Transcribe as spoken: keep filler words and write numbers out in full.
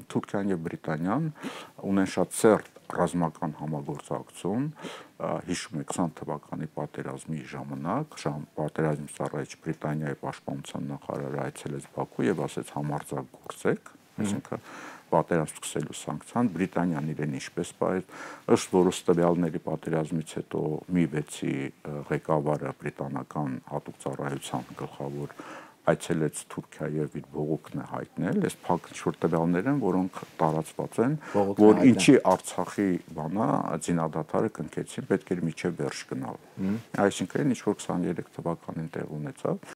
Թուրքիան եւ Բրիտանիան ունեն շատ ծերտ ռազմական համագործակցություն, հիշում եք քսան թվականի պատերազմի ժամանակ, պատերազմից առաջ Բրիտանիայի պաշտպանության նախարարը այցելեց Բաքու եւ ասեց համարձակգործեք, այսինքն պատերազմ սկսելու սանկցիան, Բրիտանիան իրեն ինչպես պահեց, ըստ որոշ տվյալների պատերազմից հետո մի վեցի ղեկավարը բրիտանական հատուկ ծառայության գլխավոր այցելեց Թուրքիա եւ իր բողոքն է հայտնել, այս փակ շուտ տվյալներ են, որոնք տարածված են, որ ինչի Արցախի բանա զինադադարը կնքեցին, պետք էր միջև վերջ գնալ։ Այսինքն ինչ որ քսաներեք թվականին տեղ ունեցավ